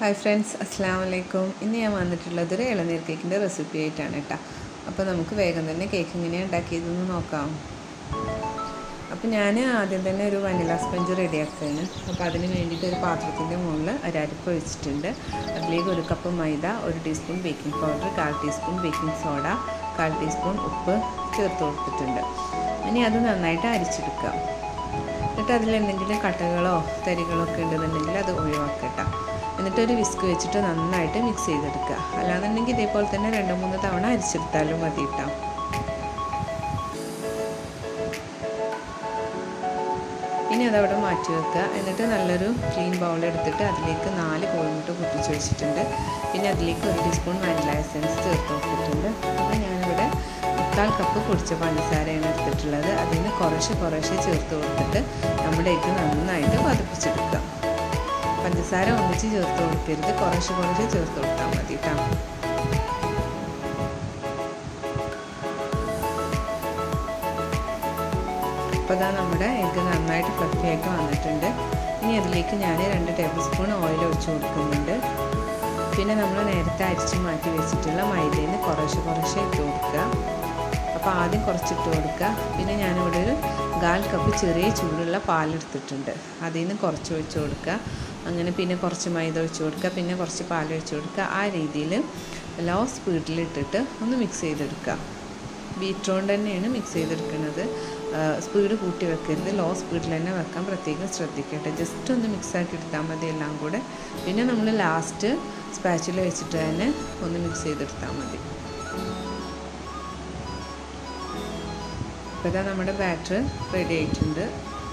Hi friends, അസ്സലാമു അലൈക്കും. ഇന്ന് ഞാൻ വന്നിട്ടുള്ളത് ഒരു ഇളനീർ കേക്കിൻ്റെ റെസിപ്പി ആയിട്ടാണ് കേട്ടോ. അപ്പോൾ നമുക്ക് വേഗം തന്നെ കേക്ക് എങ്ങനെയാണ് ഉണ്ടാക്കിയതെന്ന് നോക്കാം. അപ്പോൾ ഞാൻ ആദ്യം തന്നെ ഒരു വനില സ്പഞ്ച് റെഡിയാക്കുകയാണ്. അപ്പോൾ അതിന് വേണ്ടിയിട്ട് ഒരു പാത്രത്തിൻ്റെ മുകളിൽ ഒരു അരിപ്പ് വെച്ചിട്ടുണ്ട്. അതിലേക്ക് 1 കപ്പ് മൈദ, 1 teaspoon baking powder, 1/4 teaspoon baking soda, 1/4 teaspoon ഉപ്പ് ചേർത്ത് കൊടുത്തിട്ടുണ്ട്. ഇനി അത് നന്നായിട്ട് അരിച്ചെടുക്കുക. എന്നിട്ട് അതിലെന്തെങ്കിലും കട്ടകളോ തരികളോ ഒക്കെ ഉണ്ടെന്നുണ്ടെങ്കിൽ അത് ഒഴിവാക്കട്ടോ. എന്നിട്ടൊരു വിസ്ക് വെച്ചിട്ട് നന്നായിട്ട് മിക്സ് ചെയ്തെടുക്കുക. അല്ലാന്നുണ്ടെങ്കിൽ ഇതേപോലെ തന്നെ 2-3 തവണ അരിച്ചെടുത്താലും മതി കേട്ടോ. ഇനി അതവിടെ മാറ്റി വെക്കുക. എന്നിട്ട് നല്ലൊരു ക്ലീൻ ബൗൾ എടുത്തിട്ട് അതിലേക്ക് 4 കോഴിമുട്ട പൊട്ടിച്ച് വെച്ചിട്ടുണ്ട്. പിന്നെ അതിലേക്ക് 1 ടീസ്പൂൺ വാനില എസൻസ് ചേർത്ത് കൊടുത്തിട്ടുണ്ട്. അപ്പോൾ ഞാനിവിടെ 1/4 കപ്പ് പൊടിച്ച പഞ്ചസാരയാണ് എടുത്തിട്ടുള്ളത്. അതിൽ നിന്ന് കുറേശ്ശെ ചേർത്ത് കൊടുത്തിട്ട് നമ്മുടെ ഇത് നന്നായിട്ട് പതിപ്പിച്ചെടുക്കുക. പഞ്ചസാര ഒന്നിച്ച് ചേർത്ത് കൊടുക്കരുത്, കുറേശ്ശെ ചേർത്ത് കൊടുത്താൽ മതി കേട്ടോ. അപ്പോൾ ഇതാ നമ്മുടെ എഗ്ഗ് നന്നായിട്ട് ഫ്ലഫിയായിട്ട് വന്നിട്ടുണ്ട്. ഇനി അതിലേക്ക് ഞാൻ 2 ടേബിൾ സ്പൂൺ ഓയിൽ ഒഴിച്ച് കൊടുക്കുന്നുണ്ട്. പിന്നെ നമ്മൾ നേരത്തെ അരിച്ച് മാറ്റി വെച്ചിട്ടുള്ള മൈദയിൽ നിന്ന് കുറേശ്ശെ ഇട്ട് കൊടുക്കുക. അപ്പോൾ ആദ്യം കുറച്ചിട്ട് കൊടുക്കുക. പിന്നെ ഞാനിവിടെ ഒരു 1/4 കപ്പ് ചെറിയ ചൂടുള്ള പാലെടുത്തിട്ടുണ്ട്. അതിൽ നിന്ന് കുറച്ച് ഒഴിച്ച് കൊടുക്കുക. അങ്ങനെ പിന്നെ കുറച്ച് മൈദ ഒഴിച്ച് കൊടുക്കുക, പിന്നെ കുറച്ച് പാലൊഴിച്ച് കൊടുക്കുക. ആ രീതിയിൽ ലോ സ്പീഡിലിട്ടിട്ട് ഒന്ന് മിക്സ് ചെയ്തെടുക്കുക. ബീറ്റർ കൊണ്ട് തന്നെയാണ് മിക്സ് ചെയ്തെടുക്കുന്നത്. സ്പീഡ് കൂട്ടി വെക്കരുത്, ലോ സ്പീഡിൽ തന്നെ വെക്കാൻ പ്രത്യേകം ശ്രദ്ധിക്കട്ടെ. ജസ്റ്റ് ഒന്ന് മിക്സാക്കി എടുത്താൽ മതി എല്ലാം കൂടെ. പിന്നെ നമ്മൾ ലാസ്റ്റ് സ്പാച്ചിൽ വെച്ചിട്ട് തന്നെ ഒന്ന് മിക്സ് ചെയ്തെടുത്താൽ മതി. അപ്പോൾ ഇതാ നമ്മുടെ ബാറ്റർ റെഡി ആയിട്ടുണ്ട്.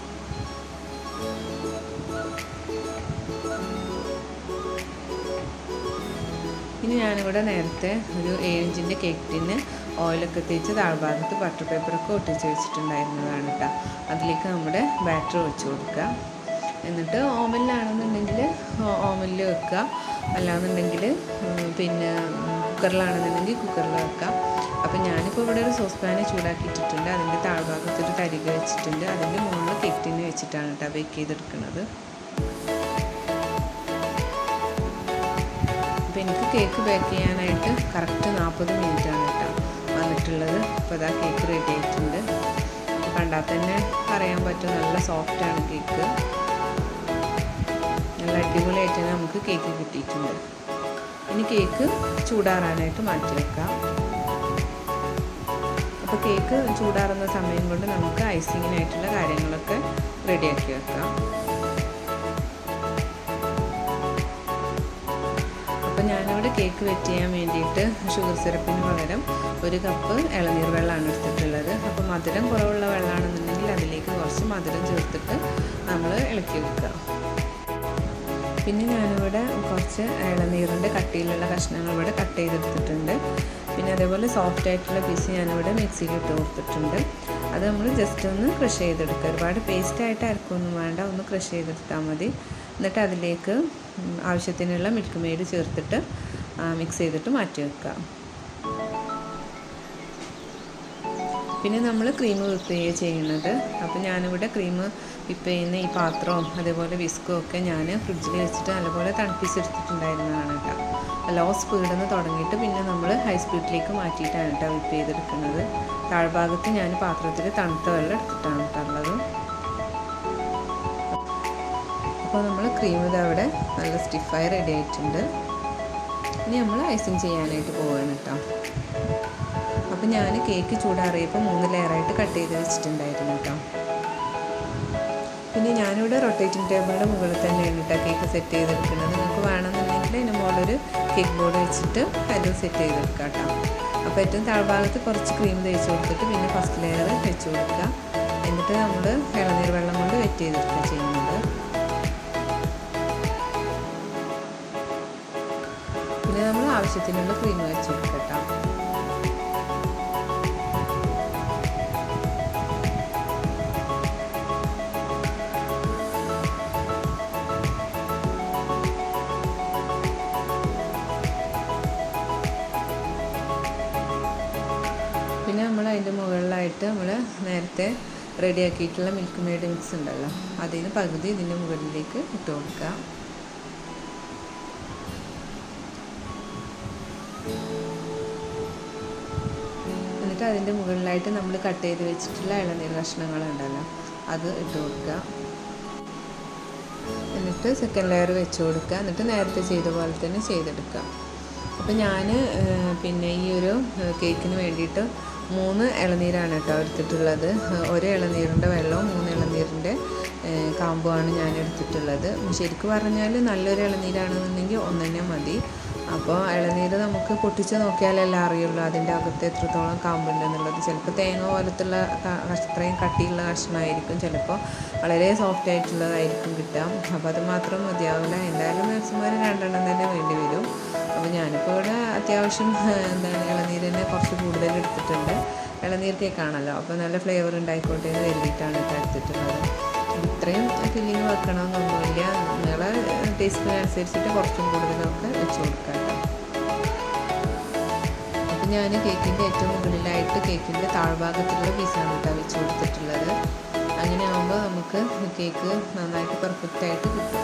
ഇനി ഞാനിവിടെ നേരത്തെ ഒരു 7 ഇഞ്ചിൻ്റെ കേക്ക് ടിന്ന് ഓയിലൊക്കെ തേച്ച് താഴ്ഭാഗത്ത് ബട്ടർ പേപ്പറൊക്കെ ഒട്ടിച്ച് വെച്ചിട്ടുണ്ടായിരുന്നതാണ് കേട്ടോ. അതിലേക്ക് നമ്മുടെ ബാറ്റർ ഒഴിച്ച് കൊടുക്കുക. എന്നിട്ട് ഓവനിലാണെന്നുണ്ടെങ്കിൽ ഓവനിൽ വെക്കുക, അല്ലാന്നുണ്ടെങ്കിൽ പിന്നെ കുക്കറിലാണെന്നുണ്ടെങ്കിൽ കുക്കറിൽ വെക്കാം. അപ്പോൾ ഞാനിപ്പോൾ ഇവിടെ ഒരു സോസ് പാന് ചൂടാക്കിയിട്ടിട്ടുണ്ട്. അതിൻ്റെ താഴ്ഭാഗത്തൊരു തരിക വെച്ചിട്ടുണ്ട്. അതിൻ്റെ മുകളിൽ കേക്ക് ടിന്ന് വെച്ചിട്ടാണ് കേട്ടോ ബേക്ക് ചെയ്തെടുക്കുന്നത്. അപ്പോൾ എനിക്ക് കേക്ക് ബേക്ക് ചെയ്യാനായിട്ട് കറക്റ്റ് 40 മിനിറ്റാണ് കേട്ടോ വന്നിട്ടുള്ളത്. അപ്പോൾ അതാ കേക്ക് റെഡി ആയിട്ടുണ്ട്. അപ്പോൾ കണ്ടാൽ തന്നെ അറിയാൻ പറ്റും, നല്ല സോഫ്റ്റാണ് കേക്ക്. നല്ല അടിപൊളിയായിട്ട് തന്നെ നമുക്ക് കേക്ക് കിട്ടിയിട്ടുണ്ട്. ഇനി കേക്ക് ചൂടാറാനായിട്ട് മാറ്റി വെക്കാം. അപ്പോൾ കേക്ക് ചൂടാറുന്ന സമയം കൊണ്ട് നമുക്ക് ഐസിങ്ങിനായിട്ടുള്ള കാര്യങ്ങളൊക്കെ റെഡിയാക്കി വെക്കാം. അപ്പോൾ ഞാനിവിടെ കേക്ക് വെറ്റ് ചെയ്യാൻ വേണ്ടിയിട്ട് ഷുഗർ സിറപ്പിന് പകരം 1 കപ്പ് ഇളനീർ വെള്ളമാണ് എടുത്തിട്ടുള്ളത്. അപ്പോൾ മധുരം കുറവുള്ള വെള്ളമാണെന്നുണ്ടെങ്കിൽ അതിലേക്ക് കുറച്ച് മധുരം ചേർത്തിട്ട് നമ്മൾ ഇളക്കി വെക്കുക. പിന്നെ ഞാനിവിടെ കുറച്ച് ഇളനീറിൻ്റെ കട്ടിയിലുള്ള കഷ്ണങ്ങൾ ഇവിടെ കട്ട് ചെയ്തെടുത്തിട്ടുണ്ട്. പിന്നെ അതേപോലെ സോഫ്റ്റ് ആയിട്ടുള്ള പീസ് ഞാനിവിടെ മിക്സിയിൽ ഇട്ട് കൊടുത്തിട്ടുണ്ട്. അത് നമ്മൾ ജസ്റ്റ് ഒന്ന് ക്രഷ് ചെയ്തെടുക്കുക. ഒരുപാട് പേസ്റ്റായിട്ട് അരക്കൊന്നും വേണ്ട, ഒന്ന് ക്രഷ് ചെയ്തെടുത്താൽ മതി. എന്നിട്ട് അതിലേക്ക് ആവശ്യത്തിനുള്ള മിൽക്ക് മെയ്ഡ് ചേർത്തിട്ട് മിക്സ് ചെയ്തിട്ട് മാറ്റി വെക്കുക. പിന്നെ നമ്മൾ ക്രീം വിപ്പ് ചെയ്യുന്നത്. അപ്പോൾ ഞാനിവിടെ ക്രീം വിപ്പ് ചെയ്യുന്ന ഈ പാത്രവും അതേപോലെ വിസ്കും ഒക്കെ ഞാൻ ഫ്രിഡ്ജിൽ വെച്ചിട്ട് നല്ലപോലെ തണുപ്പിച്ചെടുത്തിട്ടുണ്ടായിരുന്നതാണ് കേട്ടോ. ലോ സ്പീഡിൽ നിന്ന് തുടങ്ങിയിട്ട് പിന്നെ നമ്മൾ ഹൈ സ്പീഡിലേക്ക് മാറ്റിയിട്ടാണ് കേട്ടോ വിപ്പ് ചെയ്തെടുക്കുന്നത്. താഴ്ഭാഗത്ത് ഞാൻ പാത്രത്തിൽ തണുത്ത വെള്ളം എടുത്തിട്ടാണ് കേട്ടുള്ളത്. അപ്പോൾ നമ്മൾ ക്രീം ഇതവിടെ നല്ല സ്റ്റിഫായി റെഡി ആയിട്ടുണ്ട്. ഇനി നമ്മൾ ഐസിങ് ചെയ്യാനായിട്ട് പോവുകയാണ് കേട്ടോ. അപ്പോൾ ഞാൻ കേക്ക് ചൂടാറിയപ്പോൾ 3 ലെയറായിട്ട് കട്ട് ചെയ്ത് വെച്ചിട്ടുണ്ടായിരുന്നു കേട്ടോ. പിന്നെ ഞാനിവിടെ റൊട്ടേറ്റിംഗ് ടേബിളിൻ്റെ മുകളിൽ തന്നെയാണ് കേട്ടോ കേക്ക് സെറ്റ് ചെയ്തെടുക്കുന്നത്. നിങ്ങൾക്ക് വേണമെന്നുണ്ടെങ്കിൽ ഇതിന് മുകളിലൊരു കേക്ക് ബോർഡ് വെച്ചിട്ട് അത് സെറ്റ് ചെയ്തെടുക്കുക കേട്ടോ. അപ്പോൾ ഏറ്റവും താഴ്ഭാഗത്ത് കുറച്ച് ക്രീം തേച്ച് കൊടുത്തിട്ട് പിന്നെ ഫസ്റ്റ് ലെയർ വെച്ച് കൊടുക്കുക. എന്നിട്ട് നമ്മൾ ഇളനീർ വെള്ളം കൊണ്ട് വെറ്റ് ചെയ്തെടുക്കുക ചെയ്യുന്നത്. പിന്നെ നമ്മൾ ആവശ്യത്തിനുള്ള ക്രീം വെച്ച് കൊടുക്കുക കേട്ടോ. പിന്നെ നമ്മൾ അതിൻ്റെ മുകളിലായിട്ട് നമ്മൾ നേരത്തെ റെഡിയാക്കിയിട്ടുള്ള മിൽക്ക് മെയ്ഡ് മിക്സ് ഉണ്ടല്ലോ, അതിന് പകുതി ഇതിൻ്റെ മുകളിലേക്ക് ഇട്ട് കൊടുക്കുക. അതിൻ്റെ മുകളിലായിട്ട് നമ്മൾ കട്ട് ചെയ്ത് വെച്ചിട്ടുള്ള ഇളനീർ കഷ്ണങ്ങളുണ്ടല്ലോ അത് ഇട്ട് കൊടുക്കുക. എന്നിട്ട് സെക്കൻഡ് ലെയർ വെച്ച് കൊടുക്കുക. എന്നിട്ട് നേരത്തെ ചെയ്ത പോലെ തന്നെ ചെയ്തെടുക്കുക. അപ്പോൾ ഞാൻ പിന്നെ ഈ ഒരു കേക്കിന് വേണ്ടിയിട്ട് 3 ഇളനീരാണ് കേട്ടോ എടുത്തിട്ടുള്ളത്. ഒരു ഇളനീരിൻ്റെ വെള്ളവും 3 ഇളനീരിൻ്റെ കാമ്പുമാണ് ഞാൻ എടുത്തിട്ടുള്ളത്. ശരിക്കും പറഞ്ഞാൽ നല്ലൊരു ഇളനീരാണെന്നുണ്ടെങ്കിൽ 1 തന്നെ മതി. അപ്പോൾ ഇളനീർ നമുക്ക് പൊട്ടിച്ച് നോക്കിയാലെല്ലാം അറിയുള്ളൂ അതിൻ്റെ അകത്ത് എത്രത്തോളം കാമ്പുണ്ടെന്നുള്ളത്. ചിലപ്പോൾ തേങ്ങ പോലത്തുള്ള അത്രയും കട്ടിയുള്ള കഷ്ണമായിരിക്കും, ചിലപ്പോൾ വളരെ സോഫ്റ്റ് ആയിട്ടുള്ളതായിരിക്കും കിട്ടുക. അപ്പോൾ അത് മാത്രം മതിയാവില്ല. എന്തായാലും മാക്സിമം 2 തന്നെ വേണ്ടി വരും. അപ്പോൾ ഞാനിപ്പോൾ ഇവിടെ അത്യാവശ്യം ഇളനീർ തന്നെ കുറച്ച് കൂടുതൽ എടുത്തിട്ടുണ്ട്. ഇളനീർ കേക്കാണല്ലോ, അപ്പോൾ നല്ല ഫ്ലേവർ ഉണ്ടായിക്കോട്ടെ എന്ന് കരുതിയിട്ടാണ് എടുത്തിട്ടുള്ളത്. ഇത്രയും ഫില്ലിങ് വെക്കണമെന്നൊന്നുമില്ല, നിങ്ങളെ ടേസ്റ്റിനനുസരിച്ചിട്ട് കുറച്ചും കൂടുതലൊക്കെ വെച്ച് കൊടുക്കാം കേട്ടോ. അപ്പോൾ ഞാൻ കേക്കിൻ്റെ ഏറ്റവും മുകളിലായിട്ട് കേക്കിൻ്റെ താഴ്ഭാഗത്തുള്ള പീസാണ് കേട്ടോ വെച്ച് കൊടുത്തിട്ടുള്ളത്. അങ്ങനെ ആകുമ്പോൾ നമുക്ക് കേക്ക് നന്നായിട്ട് പെർഫെക്റ്റായിട്ട് കിട്ടും.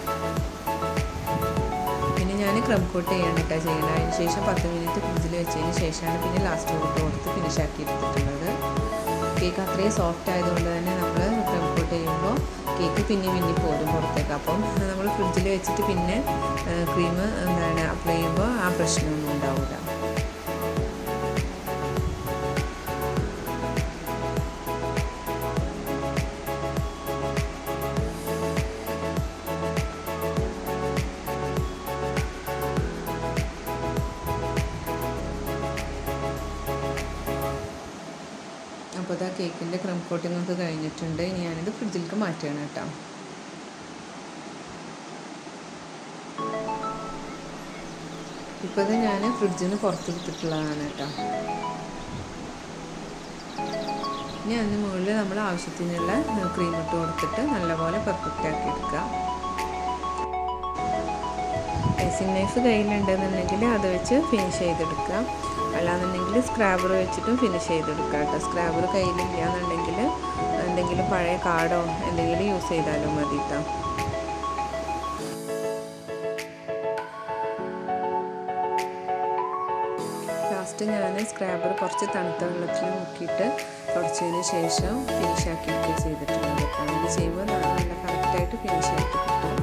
പിന്നെ ഞാൻ ക്രം കോട്ട് ചെയ്യാണ് കേട്ടോ ചെയ്യുന്നത്. അതിന് ശേഷം 10 മിനിറ്റ് ഫ്രിഡ്ജിൽ വെച്ചതിന് ശേഷമാണ് പിന്നെ ലാസ്റ്റ് കൊടുത്ത് ഫിനിഷാക്കി എടുത്തിട്ടുള്ളത്. കേക്ക് അത്രയും സോഫ്റ്റ് ആയതുകൊണ്ട് തന്നെ നമ്മൾ ക്രം കോട്ട് ചെയ്യുമ്പോൾ കേക്ക് പിന്നെ പോരും പുറത്തേക്ക്. അപ്പം നമ്മൾ ഫ്രിഡ്ജിൽ വെച്ചിട്ട് പിന്നെ ക്രീം അപ്ലൈ ചെയ്യുമ്പോൾ ആ പ്രശ്നമൊന്നും ഉണ്ടാവില്ല. അപ്പോൾ അതാ കേക്കിൻ്റെ ക്രം കോട്ടിംഗ് ഒക്കെ കഴിഞ്ഞിട്ടുണ്ട്. ഇനി ഞാനിത് ഫ്രിഡ്ജിലേക്ക് മാറ്റുകയാണ് കേട്ടോ. ഇപ്പോൾ ഇത് ഞാൻ ഫ്രിഡ്ജിൽ നിന്ന് പുറത്തെടുത്തിട്ടുള്ളതാണ് കേട്ടോ. ഇനി അതിന് മുകളിൽ നമ്മൾ ആവശ്യത്തിനുള്ള ക്രീം ഇട്ട് കൊടുത്തിട്ട് നല്ലപോലെ പെർഫെക്റ്റ് ആക്കി എടുക്കുക. ഐസിങ് നൈഫ് കയ്യിലുണ്ടെന്നുണ്ടെങ്കിൽ അത് വെച്ച് ഫിനിഷ് ചെയ്തെടുക്കുക. അല്ലാന്നുണ്ടെങ്കിൽ സ്ക്രാബർ വെച്ചിട്ടും ഫിനിഷ് ചെയ്തെടുക്കുക കേട്ടോ. സ്ക്രാബർ കയ്യിലില്ല എന്നുണ്ടെങ്കിൽ എന്തെങ്കിലും പഴയ കാർഡോ എന്തെങ്കിലും യൂസ് ചെയ്താലും മതി കേട്ടോ. ലാസ്റ്റ് ഞാൻ സ്ക്രാബർ കുറച്ച് തണുത്ത വെള്ളത്തിൽ മുക്കിയിട്ട് തുടച്ചതിന് ശേഷം ഫിനിഷാക്കി എടുക്കുക ചെയ്തിട്ടുള്ളത് കേട്ടോ. അങ്ങനെ ചെയ്യുമ്പോൾ നല്ല കറക്റ്റായിട്ട് ഫിനിഷായിട്ട് കിട്ടും.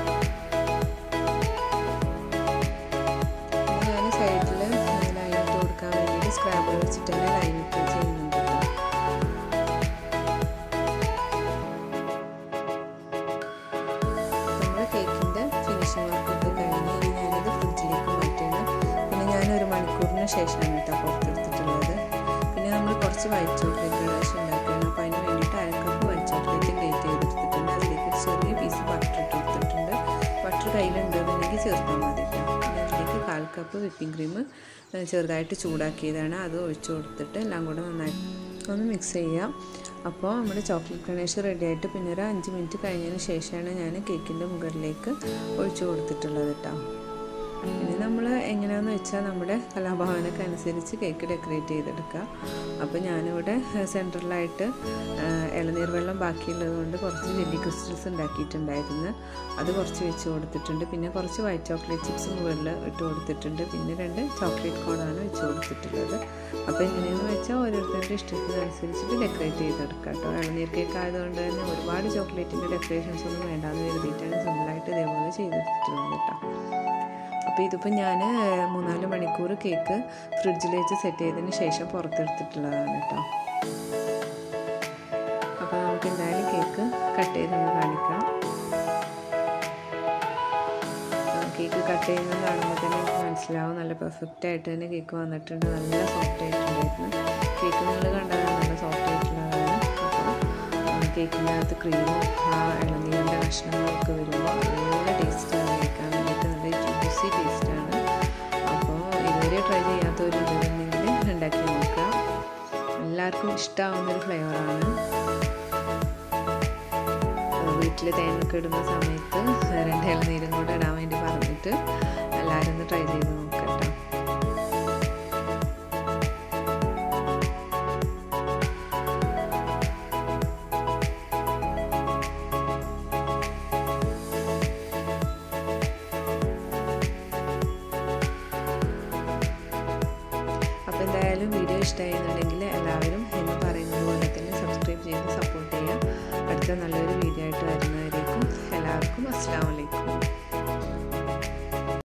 ഞാൻ സൈഡിൽ ലൈനിട്ട് കൊടുക്കാൻ വേണ്ടിയിട്ട് സ്ക്രാബർ വെച്ചിട്ട് തന്നെ ലൈനിട്ട് ചെയ്യുന്നുണ്ട് കേട്ടോ. നമ്മുടെ കേക്കിൻ്റെ ഫിനിഷിംഗ് വർക്കൊക്കെ കഴിഞ്ഞ് ഇനി ഞാനത് ഫ്രിഡ്ജിലേക്ക് മാറ്റുകയാണ്. പിന്നെ ഞാൻ 1 മണിക്കൂറിന് ശേഷമാണ് കേട്ടോ പുറത്തെടുത്തിട്ടുള്ളത്. പിന്നെ നമ്മൾ കുറച്ച് വൈറ്റ് ചോക്ലേറ്റ് ഗണേഷ് ഉണ്ടാക്കുകയാണ്. അപ്പോൾ അതിന് വേണ്ടിയിട്ട് 1/2 കപ്പ് വൈറ്റ് ചോക്ലേറ്റ് ഗ്രേറ്റ് ചെയ്തെടുത്തിട്ടുണ്ട്. അതിലേക്ക് ഒരു ചെറിയ പീസ് ബട്ടർ ഇട്ട് കൊടുത്തിട്ടുണ്ട്. ബട്ടർ കയ്യിലുണ്ടെന്നുണ്ടെങ്കിൽ ചേർത്താൽ മതി. അതിലേക്ക് 1/4 കപ്പ് വിപ്പിംഗ് ക്രീം ചെറുതായിട്ട് ചൂടാക്കിയതാണ്, അത് ഒഴിച്ചു കൊടുത്തിട്ട് എല്ലാം കൂടെ നന്നായിട്ട് ഒന്ന് മിക്സ് ചെയ്യാം. അപ്പോൾ നമ്മുടെ ചോക്ലേറ്റ് ഗണേഷ് റെഡി ആയിട്ട് പിന്നെ ഒരു 5 മിനിറ്റ് കഴിഞ്ഞതിന് ശേഷമാണ് ഞാൻ കേക്കിൻ്റെ മുകളിലേക്ക് ഒഴിച്ചു കൊടുത്തിട്ടുള്ളത് കേട്ടോ. പിന്നെ നമ്മൾ എങ്ങനെയാണെന്ന് വെച്ചാൽ നമ്മുടെ കലാഭാവനക്ക് അനുസരിച്ച് കേക്ക് ഡെക്കറേറ്റ് ചെയ്തെടുക്കുക. അപ്പോൾ ഞാനിവിടെ സെൻറ്ററിലായിട്ട് ഇളനീർ വെള്ളം ബാക്കിയുള്ളത് കൊണ്ട് കുറച്ച് ജെല്ലി ക്രിസ്റ്റൽസ് ഉണ്ടാക്കിയിട്ടുണ്ടായിരുന്നു, അത് കുറച്ച് വെച്ച് കൊടുത്തിട്ടുണ്ട്. പിന്നെ കുറച്ച് വൈറ്റ് ചോക്ലേറ്റ് ചിപ്സ് മുകളിൽ ഇട്ട് കൊടുത്തിട്ടുണ്ട്. പിന്നെ 2 ചോക്ലേറ്റ് കോണാണ് വെച്ച് കൊടുത്തിട്ടുള്ളത്. അപ്പോൾ എങ്ങനെയാണെന്ന് വെച്ചാൽ ഓരോരുത്തരുടെ ഇഷ്ടത്തിനനുസരിച്ചിട്ട് ഡെക്കറേറ്റ് ചെയ്തെടുക്കുക കേട്ടോ. ഇളനീർ കേക്ക് ആയതുകൊണ്ട് തന്നെ ഒരുപാട് ചോക്ലേറ്റിൻ്റെ ഡെക്കറേഷൻസ് ഒന്നും വേണ്ടാന്ന് കരുതിയിട്ടാണ് സിമ്പിളായിട്ട് ഇതേപോലെ ചെയ്തെടുത്തിട്ടുള്ളത് കേട്ടോ. അപ്പോൾ ഇതിപ്പോൾ ഞാൻ 3-4 മണിക്കൂർ കേക്ക് ഫ്രിഡ്ജിൽ വെച്ച് സെറ്റ് ചെയ്തതിന് ശേഷം പുറത്തെടുത്തിട്ടുള്ളതാണ് കേട്ടോ. അപ്പോൾ നമുക്ക് എന്തായാലും കേക്ക് കട്ട് ചെയ്തൊന്ന് കാണിക്കാം. കേക്ക് കട്ട് ചെയ്യുന്നത് കാണുമ്പോൾ തന്നെ എനിക്ക് മനസ്സിലാവും നല്ല പെർഫെക്റ്റ് ആയിട്ട് തന്നെ കേക്ക് വന്നിട്ടുണ്ട്. നല്ല സോഫ്റ്റ് ആയിട്ടുണ്ടായിരുന്നു. കേക്ക് നിങ്ങൾ കണ്ടതാണ് നല്ല സോഫ്റ്റ് ആയിട്ടുള്ളതാണ്. അപ്പോൾ കേക്കിൻ്റെ അകത്ത് ക്രീമും ആ ഇളനീരിൻ്റെ കഷ്ണങ്ങളൊക്കെ വരുമ്പോൾ നല്ല ടേസ്റ്റാണ് കഴിക്കാൻ വേണ്ടിയിട്ട്. നല്ല ജ്യൂസി ടേസ്റ്റാണ്. അപ്പോൾ ഇതുവരെ ട്രൈ ചെയ്യാത്തവരുണ്ടെന്നുണ്ടെങ്കിൽ ഉണ്ടാക്കി നോക്കുക. എല്ലാവർക്കും ഇഷ്ടമാവുന്നൊരു ഫ്ലേവറാണ്. വീട്ടിൽ തേനൊക്കെ ഇടുന്ന സമയത്ത് 2 ഇളനീരും കൂടെ ഇടാൻ വേണ്ടി പറഞ്ഞിട്ട് എല്ലാവരും ഒന്ന് ട്രൈ ചെയ്ത് നോക്കട്ടോ. അപ്പോൾ എന്തായാലും എന്തായാലും വീഡിയോ ഇഷ്ടമായിരുന്നുണ്ടെങ്കിൽ എല്ലാവരും എന്ന് പറയുന്നത് പോലെ തന്നെ സബ്സ്ക്രൈബ് ചെയ്ത് സപ്പോർട്ട് ചെയ്യുക. അടുത്ത നല്ലൊരു വീഡിയോ ആയിട്ട് വരുന്നവരേക്കും എല്ലാവർക്കും അസ്സലാമു അലൈക്കും.